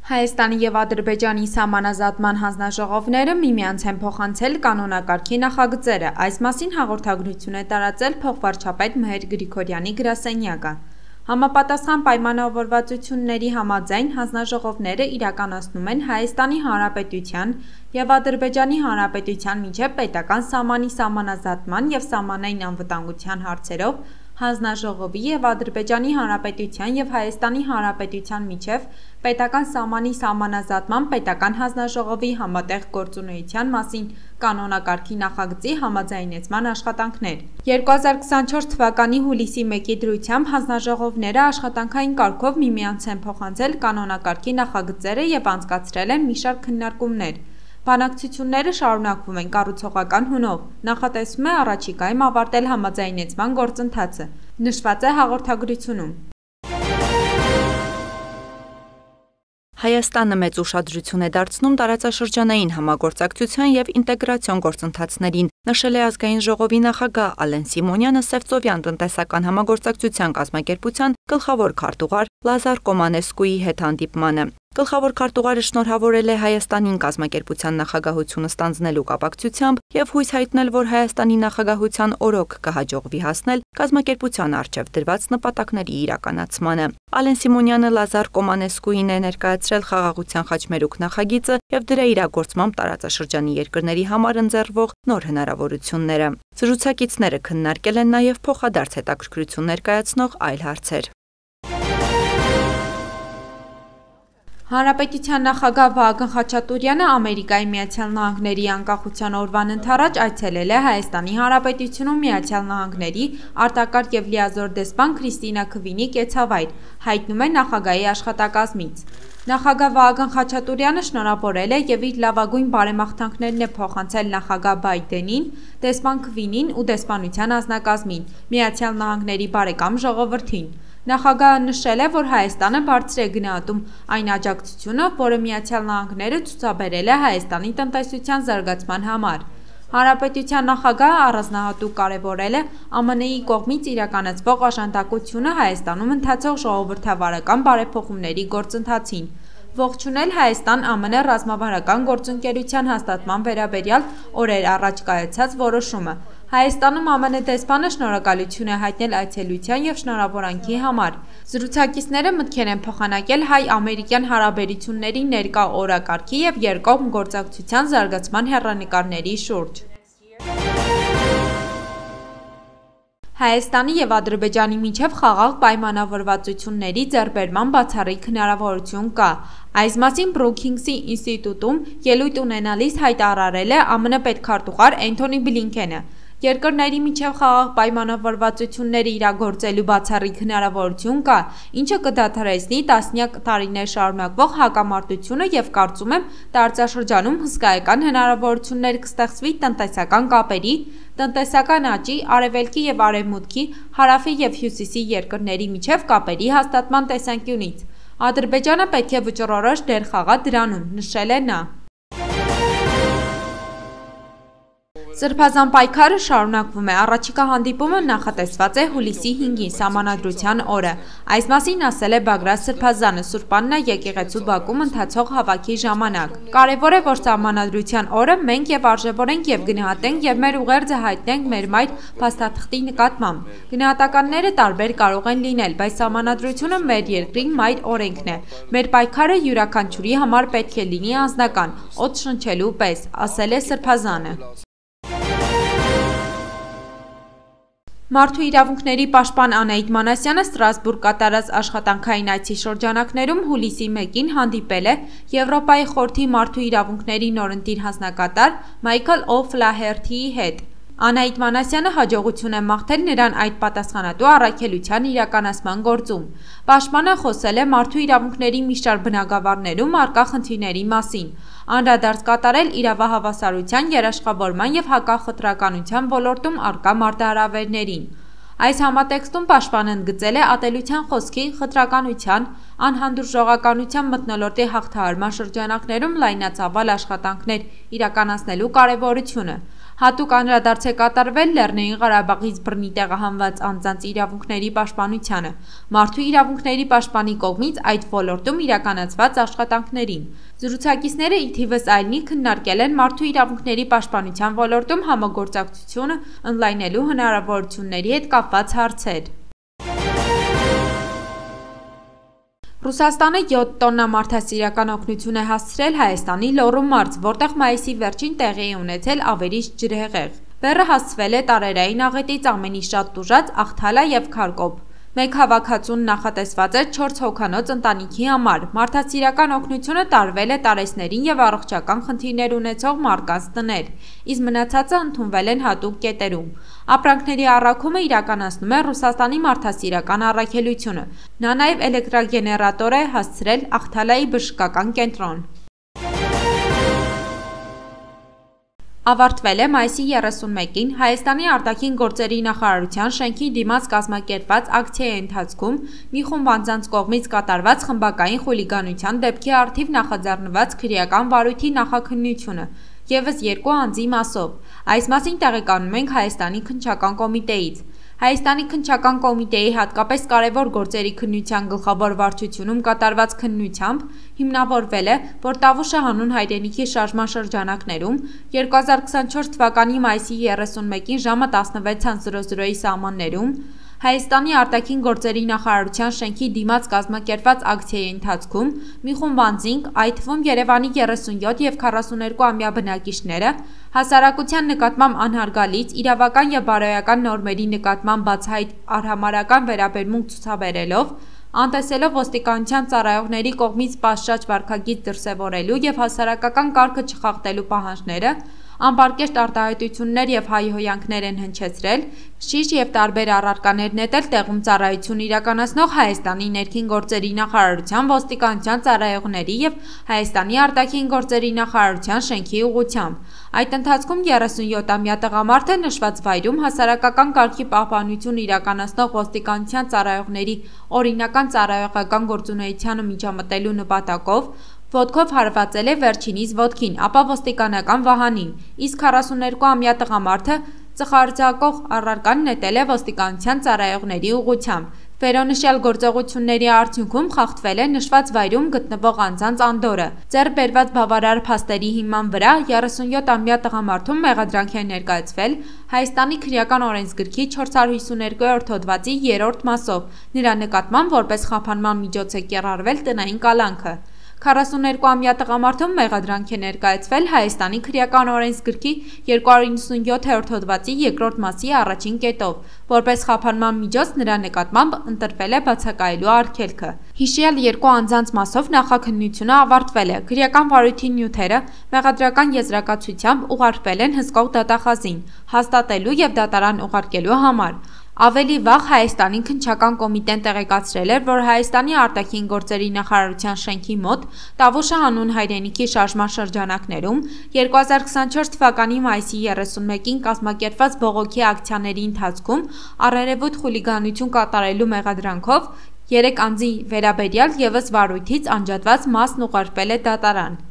Հայաստանի և Ադրբեջանի սահմանազատման հանձնաժողովները միմյանց են փոխանցել կանոնակարգի նախագծերը, այս մասին հաղորդագրություն է տարածել փոխվարչապետ Մհեր Գրիգորյանի գրասենյակը։ Համապատասխան պայմանավորվածությունների համաձայն հանձնաժողովները իրականացնում են Հայաստանի Հանրապետության և Ադրբեջանի Հանրապետության միջև պետական սահմանի սահմանազատման և սահմանային անվտանգության հարցերով Հանձնաժողովի և Ադրբեջանի Հանրապետության և Հայաստանի Հանրապետության միջև պետական սահմանի սահմանազատման պետական հանձնաժողովի համատեղ գործունեության մասին կանոնակարգի նախագծի համաձայնեցման աշխատանքներ։ 2024 թվականի հուլիսի 1-ի դրությամբ հանձնաժողովները աշխատանքային կարգով միմյանց են փոխանցել կանոնակարգի նախագծերը և անցկացրել են մի շարք քննարկումներ։ Բանակցությունները շարունակվում են կառուցողական հունով, նախատեսվում է առաջիկայում ավարտել համաձայնեցման գործընթացը, նշված է հաղորդագրությունում։ Հայաստանը մեծ ուշադրություն է դարձնում տարածաշրջանային համագործակցության և ինտեգրացիոն գործընթացներին, նշել է ազգային ժողովի նախագահ Ալեն Սիմոնյանը Սևծովյան տնտեսական համագործակցության կազմակերպության գլխավոր քարտուղար Լազար Կոմանեսկուի հետ հանդիպմանը։ Գլխավոր քարտուղարը շնորհավորել է Հայաստանին կազմակերպության նախագահությունը ստանձնելու կապակցությամբ և հույս հայտնել, որ Հայաստանի նախագահության օրոք կհաջողվի հասնել կազմակերպության առջև դրված նպատակների իրականացմանը։ Ալեն Սիմոնյանը Լազար Կոմանեսկուին է ներկայացրել խաղաղության խաչմերուկ նախագիծը և դրա իրագործմամբ տարածաշրջանի երկրների համար ընձեռվող նոր հնարավորությունները։ Զրուցակիցները քննարկել են նաև փոխադարձ հետաքրքրություն ներկայացնող այլ հարցեր։ Հանրապետության նախագահ Վահագն Խաչատուրյանը Ամերիկայի Միացյալ Նահանգների անկախության օրվան ընդառաջ այցելել է Հայաստանի Հանրապետությունում Միացյալ Նահանգների արտակարգ և լիազոր դեսպան Քրիստինա Քվինի կեցավայր, հայտնում է նախագահի աշխատակազմից։ Նախագահ Վահագն Խաչատուրյանը շնորհավորել է և իր լավագույն բարեմաղթանքներն է փոխանցել նախագահ Բայդենին, դեսպան Քվինին ու դեսպանության անձնակազմին, Միացյալ Նահանգների բարեկամ ժողովրդին։ Նախագահը նշել է, որ Հայաստանը բարձր է գնահատում այն աջակցությունը, որը Միացյալ Նահանգները ցուցաբերել է Հայաստանի տնտեսության զարգացման համար։ Հանրապետության նախագահը առանձնահատուկ կարևորել է ԱՄՆ-ի կողմից իրականացվող օժանդակությունը Հայաստանում ընթացող ժողովրդավարական բարեփոխումների գործընթացին, ողջունել Հայաստան-ԱՄՆ ռազմավարական գործընկերության հաստատման վերաբերյալ օրեր առաջ կայացած որոշումը։ Հայաստանում ԱՄՆ դեսպանը շնորհակալություն է հայտնել այցելության և շնորհավորանքի համար։ Զրուցակիցները մտքեր են փոխանակել հայ-ամերիկյան հարաբերությունների ներկա օրակարգի և երկկողմ գործակցության զարգացման հեռանկարների շուրջ։ Հայաստանի և Ադրբեջանի միջև խաղաղ պայմանավորվածությունների ձեռքբերման բացառիկ հնարավորություն կա։ Այս մասին Բրուքինգսի ինստիտուտում ելույթ ունենալիս հայտարարել է ԱՄՆ պետքարտուղար Էնթոնի Բլինքենը։ Երկրների միջև խաղաղ պայմանավորվածությունները իրագործելու բացառիկ հնարավորություն կա, ինչը կդադարեցնի տասնյակ տարիներ շարունակվող հակամարտությունը և կարծում եմ տարածաշրջանում հսկայական հնարավորություններ կստեղծվի տնտեսական կապերի, տնտեսական աճի, արևելքի և արևմուտքի, հարավի և հյուսիսի երկրների միջև կապերի հաստատման տեսանկյունից։ Ադրբեջանը պետք է վճռորոշ դեր խաղա դրանում, նշել է նա։ Սրբազան պայքարը շարունակվում է, առաջիկա հանդիպումը նախատեսված է հուլիսի 5-ին Սահմանադրության օրը։ Այս մասին ասել է Բագրատ Սրբազանը Սուրբ Աննա եկեղեցու բակում ընթացող հավաքի ժամանակ։ Կարևոր է, որ Սահմանադրության օրը մենք և արժևորենք և գնահատենք և մեր ուղերձը հայտնենք մեր մայր փաստաթղթի նկատմամբ։ Գնահատականները տարբեր կարող են լինել, բայց Սահմանադրությունը մեր երկրի մայր օրենքն է։ Մեր պայքարը յուրաքանչյուրի համար պետք է լինի անձնական, օդ շնչելու պես, ասել է Սրբազանը։ Մարդու իրավունքների պաշտպան Անահիտ Մանասյանը Ստրասբուրգ կատարած աշխատանքային այցի շրջանակներում հուլիսի 1-ին հանդիպել է Եվրոպայի խորհրդի մարդու իրավունքների նորընտիր հանձնակատար Մայքլ Օ'Ֆլահերթիի հետ։ Անահիտ Մանասյանը հաջողություն է մաղթել նրան այդ պատասխանատու առաքելության իրականացման գործում։ Պաշտպանը խոսել է մարդու իրավունքների մի շարք բնագավառներում առկա խնդիրների մասին, անդրադարձ կատարել իրավահավասարության, երաշխավորման և հակախտրականության ոլորտում առկա մարտահրավերներին։ Այս համատեքստում պաշտպանն ընդգծել է ատելության խոսքի, խտրականության, անհանդուրժողականության մթնոլորտի հաղթահարման շրջանակներում լայնածավալ աշխատանքներ իրականացնելու կարևորությունը։ Հատուկ անդրադարձ է կատարվել Լեռնային Ղարաբաղից բռնի տեղահանված անձանց իրավունքների պաշտպանությանը, մարդու իրավունքների պաշտպանի կողմից այդ ոլորտում իրականացված աշխատանքներին։ Զրուցակիցները ի թիվս այլնի քննարկել են մարդու իրավունքների պաշտպանության ոլորտում համագործակցությունը ընդլայնելու հնարավորությունների հետ կապված հարցեր։ Ռուսաստանը 7 տոննա մարդասիրական օգնություն է հասցրել Հայաստանի Լոռու մարզ, որտեղ մայիսի վերջին տեղի է ունեցել ավերիչ ջրհեղեղ։ Բեռը հասցվել է տարերային աղետից ամենից շատ տուժած Ախթալա եւ Քարկոբ։ Մեկ հավաքածուն նախատեսված է 4 հոգանոց ընտանիքի համար։ Մարդասիրական օգնությունը տարվել է տարեցներին եւ առողջական խնդիրներ ունեցող մարդկանց տներ, իսկ մնացածը ընդունվել են հատուկ կետերում։ Ապրանքների առաքումը իրականացնում է Ռուսաստանի մարդասիրական առաքելությունը։ Նա նաեւ էլեկտրագեներատոր է հասցրել Ախթալայի բժշկական կենտրոն։ Ավարտվել է մայիսի 31-ին Հայաստանի արտաքին գործերի նախարարության շենքի դիմաց կազմակերպված ակցիայի ընթացքում մի խումբ անձանց կողմից կատարված խմբակային խուլիգանության դեպքի առթիվ նախաձեռնված քրեական վարույթի նախաքննությունը ևս 2 անձի մասով։ Այս մասին տեղեկանում ենք Հայաստանի քննչական կոմիտեից։ Հայաստանի քննչական կոմիտեի հատկապես կարևոր գործերի քննության գլխավոր վարչությունում կատարված քննությամբ հիմնավորվել է, որ Տավուշը հանուն հայրենիքի շարժման շրջանակներում 2024 թվականի մայիսի 31-ին ժամը 16:00-ի սահմաններում Հայաստանի արտաքին գործերի նախարարության շենքի դիմաց կազմակերպված ակցիայի ընթացքում մի խումբ անձինք, այդ թվում Երևանի 37 եւ 42-ամյա բնակիչները, հասարակության նկատմամբ անհարգալից, իրավական եւ բարոյական նորմերի նկատմամբ բացահայտ արհամարհական վերաբերմունք ցուցաբերելով, անտեսելով ոստիկանության ծառայողների կողմից պատշաճ վարքագիծ դրսևորելու եւ հասարակական կարգը չխախտելու պահանջները, անպարկեշտ արտահայտություններ եւ հայհոյանքներ են հնչեցրել, շիշ եւ տարբեր առարկաներ նետել տեղում ծառայություն իրականացնող Հայաստանի ներքին գործերի նախարարության ոստիկանության ծառայողների եւ Հայաստանի արտաքին գործերի նախարարության շենքի ուղղությամբ։ Այդ ընթացքում 37-ամյա տղամարդը նշված վայրում հասարակական կարգի պահպանություն իրականացնող ոստիկանության ծառայողների օրինական ծառայողական գործունեությանը միջամտելու նպատակով ոտքով հարվածել է վերջինիս ոտքին, ապա ոստիկանական վահանին, իսկ 42-ամյա տղամարդը ծխարձակող առարկան նետել է ոստիկանության ծառայողների ուղղությամբ։ Վերոնշյալ գործողությունների արդյունքում խախտվել է նշված վայրում գտնվող անձանց անդորը։ Ձեռք բերված բավարար փաստերի հիման վրա 37-ամյա տղամարդուն մեղադրանք է ներկայացվել Հայաստանի քրեական օրենսգրքի 452-րդ հոդվածի 3-րդ մասով։ Նրա նկատմամբ որպես խափանման միջոց է կիրառվել տնային կալանքը։ 42-ամյա տղամարդուն մեղադրանք է ներկայացվել Հայաստանի քրեական օրենսգրքի 297-րդ հոդվածի 2-րդ մասի առաջին կետով, որպես խափանման միջոց նրա նկատմամբ ընտրվել է բացակայելու արգելքը։ Հիշյալ 2 անձանց մասով նախաքննությունը ավարտվել է։ Քրեական վարույթի նյութերը մեղադրական եզրակացությամբ ուղարկվել են հսկող դատախազին, հաստատելու եւ դատարան ուղարկելու համար։ Ավելի վաղ Հայաստանի քննչական կոմիտեն տեղեկացրել էր, որ Հայաստանի արտաքին գործերի նախարարության շենքի մոտ Տավուշը հանուն հայրենիքի շարժման շրջանակներում 2024 թվականի մայիսի 31-ին կազմակերպված բողոքի ակցիաների ընթացքում առերևույթ խուլիգանություն կատարելու մեղադրանքով 3 անձի վերաբերյալ ևս վարույթից անջատված մասն ուղարկվել է դատարան։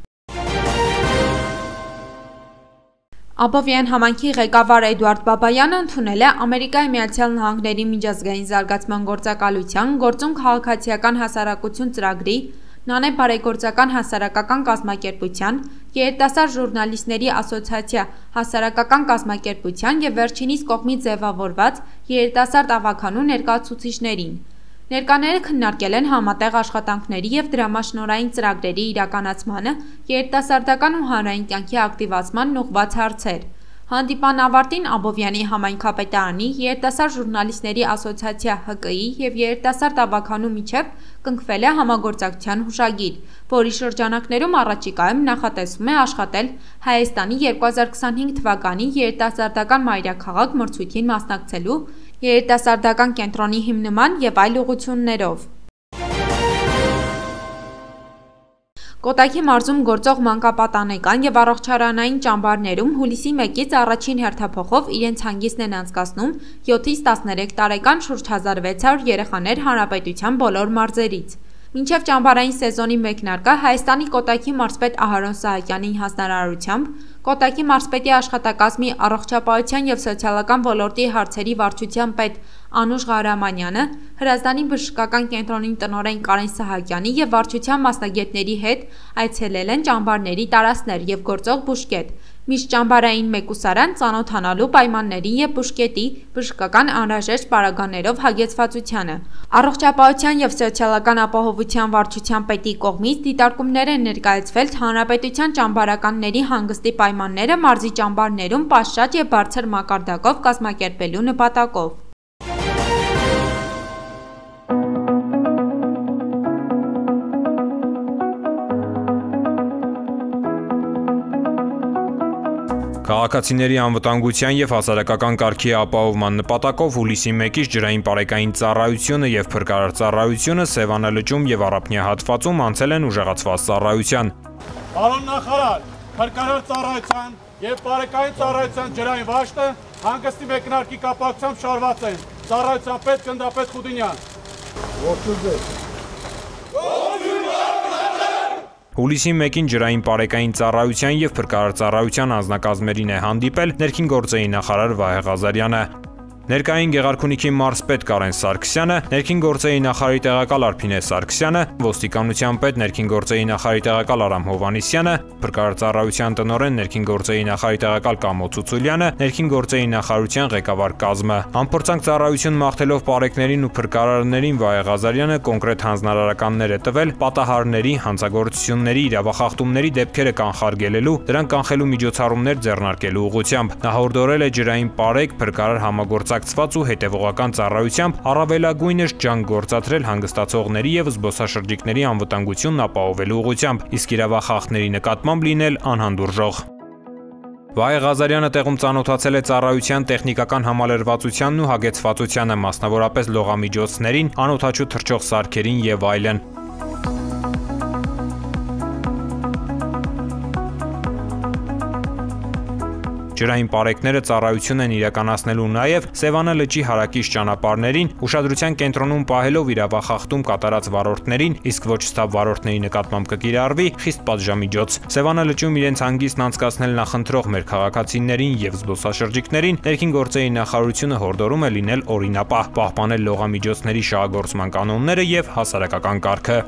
Աբովյան համայնքի ղեկավար Էդուարդ Բաբայանը ընդունել է Ամերիկայի Միացյալ Նահանգների միջազգային զարգացման գործակալության գործուն քաղաքացիական հասարակություն ծրագրի, Նանե բարեգործական հասարակական կազմակերպության, երիտասարդ ժուրնալիստների ասոցիացիա հասարակական կազմակերպության եւ վերջինիս կողմից ձևավորված երիտասարդ ավականու ներկայացուցիչներին։ Ներկաները քննարկել են համատեղ աշխատանքների եւ դրամաշնորհային ծրագրերի իրականացմանը, երիտասարդական ու հանրային կյանքի ակտիվացմանն ուղղված հարցեր։ Հանդիպան ավարտին Աբովյանի համայնքապետարանի, երիտասարդ ժուրնալիստների ասոցիացիա ՀԿ-ի եւ երիտասարդ ավականու միջև կնքվել է համագործակցության հուշագիր, որի շրջանակներում առաջիկայում նախատեսվում է աշխատել Հայաստանի 2025 թվականի երիտասարդական մայրաքաղաք մրցույթին մասնակցելու, երիտասարդական կենտրոնի հիմնման եւ այլ ուղղություններով։ Կոտայքի մարզում գործող մանկապատանեկան եւ առողջարանային ճամբարներում հուլիսի 1-ից առաջին հերթափոխով իրենց հանգիստն են անցկացնում 7-ից 13 տարեկան շուրջ 1600 երեխաներ հանրապետության բոլոր մարզերից։ Մինչև ճամբարային սեզոնի մեկնարկը Հայաստանի Կոտայքի մարզպետ Ահարոն Սահակյանի հանձնարարությամբ Կոտայքի մարզպետի աշխատակազմի առողջապահության և սոցիալական ոլորտի հարցերի վարչության պետ Անուշ Ղարամանյանը, Հրազդանի բժշկական կենտրոնի տնօրեն Կարեն Սահակյանի և վարչության մասնագետների հետ այցելել են ճամբարների տարածքներ և գործող բուժկետ, միջճամբարային մեկուսարան ծանոթանալու պայմաններին և բուժկետի բժշկական անհրաժեշտ պարագաներով հագեցվածությանը։ Առողջապահության և սոցիալական ապահովության վարչության պետի կողմից դիտարկումներ են ներկայացվել հանրապետության ճամբարականների հանգստի պայմանները մարզի ճամբարներում պատշաճ և բարձր մակարդակով կազմակերպելու նպատակով։ Քաղաքացիների անվտանգության և հասարակական կարգի ապահովման նպատակով հուլիսի 1-ից ջրային պարեկային ծառայությունը և փրկարար ծառայությունը Սևանա լճում և Առափնյա հատվածում անցել են ուժեղացված ծառայության։ Պարոն նախարար, փրկարար ծառայության և պարեկային ծառայության ջրային վաշտը հանգստի մեկնարկի կապակցությամբ շարված են։ Ծառայության պետ գնդապետ Խուդինյան։ Ողջույն ձեզ։ Հուլիսի 1-ին ջրային պարեկային ծառայության և փրկարար ծառայության անձնակազմերին է հանդիպել ներքին գործերի նախարար Վահե Ղազարյանը։ Ներկային Գեղարքունիքի մարզպետ Կարեն Սարգսյանը, ներքին գործերի նախարարի տեղակալ Արփինե Սարգսյանը, ոստիկանության պետ ներքին գործերի նախարարի տեղակալ Արամ Հովհաննիսյանը, փրկարար ծառայության տնօրեն ներքին գործերի նախարարի տեղակալ Կամո Ցուցուլյանը, ներքին գործերի նախարարության ղեկավար կազմը։ Անփորձանք ծառայություն մաղթելով պարեկներին ու փրկարարներին Վահե Ղազարյանը կոնկրետ հանձնարարականներ է տվել պատահարների, հանցագործությունների, իրավախախտումների դեպքերը կանխարգելելու, դրանք կանխելու միջոցառումներ ձեռնարկելու ուղղությամբ։ Նա հորդորել է ջրային պարեկ, փրկարար համագործակցված ու հետևողական ծառայությամբ առավելագույնս ջանք գործադրել հանգստացողների և զբոսաշրջիկների անվտանգությունն ապահովելու ուղղությամբ, իսկ իրավախախտների նկատմամբ լինել անհանդուրժող։ Վահե Ղազարյանը տեղում ծանոթացել է ծառայության տեխնիկական համալրվածությանն ու հագեցվածությանը, մասնավորապես լողամիջոցներին, անօդաչու թռչող սարքերին և այլն։ Ջրային պարեկները ծառայություն են իրականացնելու նաև Սևանա լճի հարակից ճանապարհներին, ուշադրության կենտրոնում պահելով իրավախախտում կատարած վարորդներին, իսկ ոչ ստապ վարորդների նկատմամբ կկիրառվի խիստ պատժամիջոց։ Սևանա լճում իրենց հանգիստն անցկացնել նախընտրող մեր քաղաքացիներին և զբոսաշրջիկներին ներքին գործերի նախարարությունը հորդորում է լինել օրինապահ, պահպանել լողամիջոցների շահագործման կանոնները և հասարակական կարգը։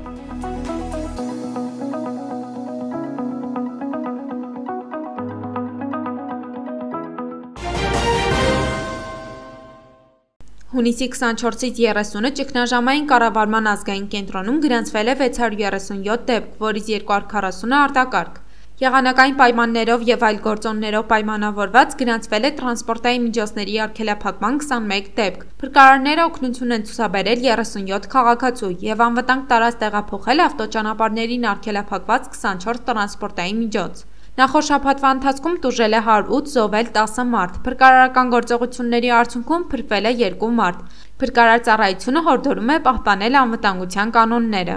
Հունիսի 24-ից 30-ը ճգնաժամային կառավարման ազգային կենտրոնում գրանցվել է 637 դեպք, որից 240-ը արտակարգ։ Եղանակային պայմաններով և այլ գործոններով պայմանավորված գրանցվել է տրանսպորտային միջոցների արգելափակման 21 դեպք։ Փրկարարները օգնություն են ցուցաբերել 37 քաղաքացու և անվտանգ տարածք տեղափոխել ավտոճանապարհներին արգելափակված 24 տրանսպորտային միջոց։ Նախորդ շաբաթվա ընթացքում տուժել է 108, զոհվել 10 մարդ, փրկարարական գործողությունների արդյունքում փրկվել է 2 մարդ։ Փրկարար ծառայությունը հորդորում է պահպանել անվտանգության կանոնները։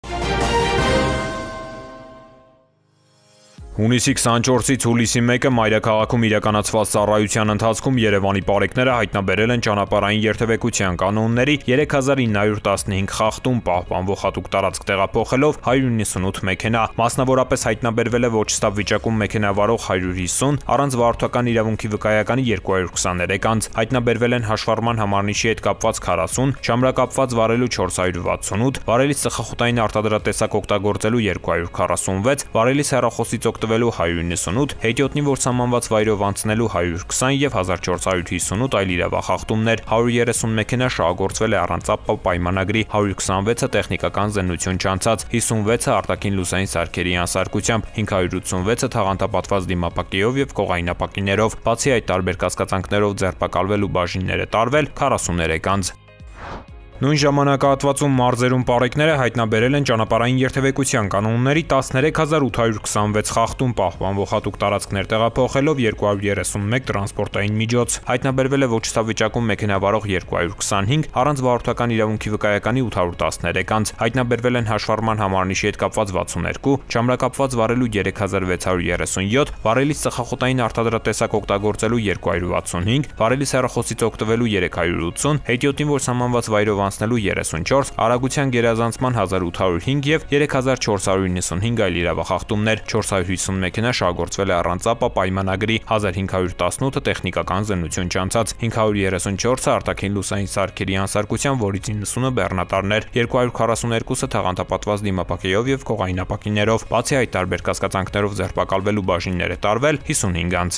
Հունիսի 24-ից հուլիսի 1-ը մայրաքաղաքում իրականացված ծառայության ընթացքում Երևանի պարեկները հայտնաբերել են ճանապարհային երթևեկության կանոնների 3915 խախտում, պահպանվող հատուկ տարածք տեղափոխելով 198 մեքենա, մասնավորապես հայտնաբերվել է ոչ ստապ վիճակում մեքենա վարող 150, առանց վարորդական իրավունքի վկայականի 223 անձ, հայտնաբերվել են հաշվառման համարնիշի հետ կապված 40, չամրակապված վարելու 468, վարելիս ծխախոտային արտադրատեսակ օգտագործելու 246, վարելիս հեռախոսից օգտվելու 198, հետիոտնի որ սահմանված վայրով անցնելու 120 և 1458 այլ իրավախախտումներ, 130 մեքենա շահագործվել է առանց ապա պայմանագրի, 126-ը տեխնիկական զննություն չանցած, 56-ը արտաքին լուսային սարքերի անսարքությամբ, 586-ը թաղանթապատված դիմապակիով և կողայնապակիներով, բացի այդ տարբեր կասկածանքներով ձերբակալվել ու բաժիններ է տարվել 43 անձ։ Նույն ժամանակահատվածում մարզերում պարեկները հայտնաբերել են ճանապարհային երթևեկության կանոնների 13826 խախտում, պահպանվող հատուկ տարածքներ տեղափոխելով 231 տրանսպորտային միջոց, հայտնաբերվել է ոչ ստապ վիճակում մեքենա վարող 225, առանց վարորդական իրավունքի վկայականի 813 անձ, հայտնաբերվել են հաշվառման համարնիշի հետ կապված 62, չամրակապված վարելու 3637, վարելիս ծխախոտային արտադրատեսակ օգտագործելու 265, վարելիս հեռախոսից օգտվելու 380, հետիոտնի որ սահմանված վայրով անցնելու 34, արագության գերազանցման 1805 եւ 3495 այլ իրավախախտումներ, 450 մեքենա շահագործվել է առանց ԱՊԱ պայմանագրի, 1518 տեխնիկական զննություն չանցած, 534-ը արտաքին լուսային սարքերի անսարկության, որից 90-ը բեռնատարներ, 242-ը թաղանթապատված դիմապակեով եւ կողային ապակիներով, բացի այդ տարբեր կասկածանքներով ձերբակալվելու բաժիններ է տարվել 55 անձ։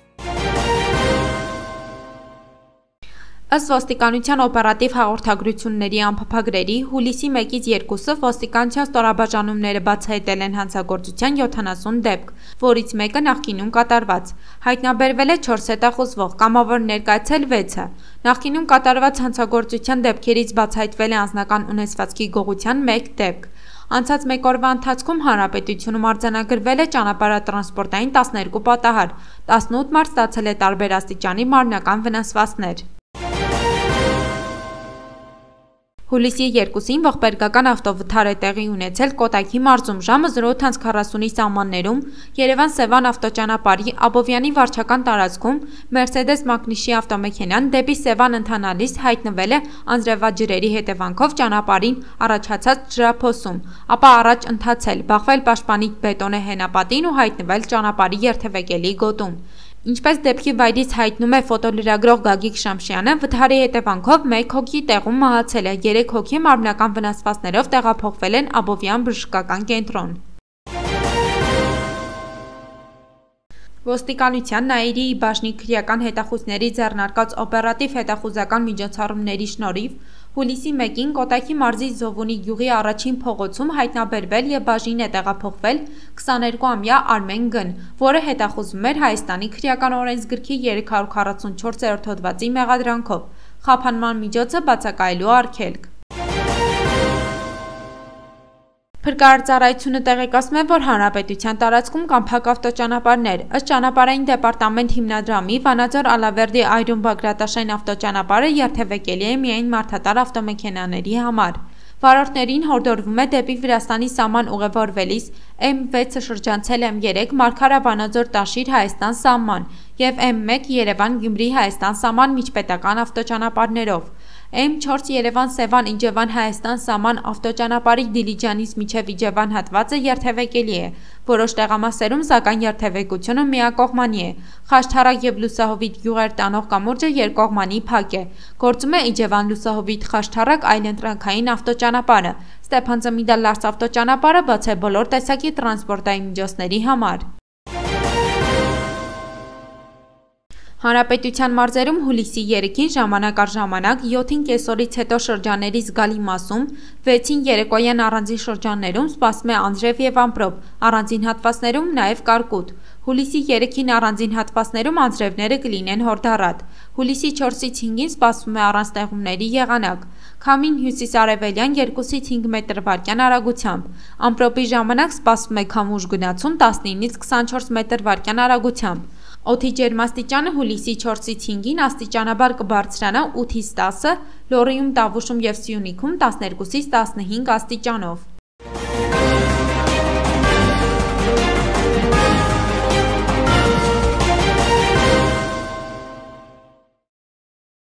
Ըստ ոստիկանության օպերատիվ հաղորդագրությունների անփափագրերի, հուլիսի 1-ից 2-ը ոստիկանության ստորաբաժանումները բացահայտել են հանցագործության 70 դեպք, որից մեկը նախկինում կատարված։ Հայտնաբերվել է 4 հետախուզվող, կամավոր ներկայացել 6-ը։ Նախկինում կատարված հանցագործության դեպքերից բացահայտվել է անձնական ունեցվածքի գողության 1 դեպք։ Անցած մեկ օրվա ընթացքում հանրապետությունում արձանագրվել է ճանապարհատրանսպորտային 12 պատահար, 18 մարդ ստացել է տարբեր աստիճանի մարմնական վնասվածքներ։ Հուլիսի 2-ին ողբերգական ավտովթար է տեղի ունեցել Կոտայքի մարզում ժամը 0:40-ի սահմաններում Երևան-Սևան ավտոճանապարհի Աբովյանի վարչական տարածքում Mercedes Magnus-ի ավտոմեքենան դեպի Սևան ընթանալիս հայտնվել է անձրևաջրերի հետևանքով ճանապարհին առաջացած ջրափոսում, ապա առաջ ընթացել, բախվել պաշտպանիչ բետոնե հենապատին ու հայտնվել ճանապարհի երթևեկելի գոտում։ Ինչպես դեպքի վայրից հայտնում է ֆոտոլրագրող Գագիկ Շամշյանը, վթարի հետևանքով 1 հոգի տեղում մահացել է, 3 հոգի մարմնական վնասվածքներով տեղափոխվել են Աբովյան բժշկական կենտրոն։ Ոստիկանության Նաիրիի բաժնի քրեական հետախուզների ձեռնարկած օպերատիվ հետախուզական միջոցառումների շնորհիվ հուլիսի 1-ին Կոտայքի մարզի Զովունի գյուղի առաջին փողոցում հայտնաբերվել եւ բաժին է տեղափոխվել 22-ամյա Արմեն Գ, որը հետախուզվում էր Հայաստանի քրեական օրենսգրքի 344-րդ հոդվածի մեղադրանքով։ Խափանման միջոցը բացակայելու արգելք։ Փրկարարծառայությունը տեղեկացնում է, որ հանրապետության տարածքում կան փակ ավտոճանապարհներ։ Ըստ ճանապարհային դեպարտամենտ հիմնադրամի Վանաձոր Ալավերդի Այրուն Բագրատաշեն ավտոճանապարհը երթևեկելի է միայն մարդատար ավտոմեքենաների համար։ Վարորդներին հորդորվում է դեպի Վրաստանի սահման ուղևորվելիս M6-ը շրջանցել M3 Մարգարա Վանաձոր Տաշիր Հայաստան սահման եւ M1 Երևան-Գյումրի Հայաստան սահման միջպետական ավտոճանապարհներով։ M4 Երևան-Սևան Իջևան Հայաստան սահման ավտոճանապարհի Դիլիջանից մինչև Իջևան հատվածը երթևեկելի է։ Որոշ տեղամասերում սակայն երթևեկությունը միակողմանի է։ Խաշթարակ եւ Լուսահովիտ գյուղեր տանող կամուրջը երկկողմանի փակ է։ Գործում է Իջևան Լուսահովիտ Խաշթարակ այլընտրանքային ավտոճանապարհը։ Ստեփանձմիդալ-Լարց ավտոճանապարհը բաց է բոլոր տեսակի տրանսպորտային միջոցների համար։ Հանրապետության մարզերում հուլիսի 3-ին ժամանակ առ ժամանակ 7-ին կեսօրից հետո շրջանների զգալի մասում, 6-ին երեկոյան առանձին շրջաններում սպասվում է անձրև եւ ամպրոպ, առանձին հատվածներում նաեւ կարկուտ։ Հուլիսի 3-ին առանձին հատվածներում անձրևները կլինեն հորդառատ։ Հուլիսի 4-ից 5-ին սպասվում է առանց տեղումների եղանակ։ Քամին հյուսիսարևելյան 2-ից 5 մետր/վայրկյան արագությամբ։ Ամպրոպի ժամանակ սպասվում է քամուշ գնացում 19-ից 24 մետր/վայրկյան արագությամբ։ Օդի ջերմաստիճանը հուլիսի 4-ից 5-ին աստիճանաբար կբարձրանա 8-ից 10, Լոռիում, Տավուշում եւ Սյունիքում 12-ից 15 աստիճանով։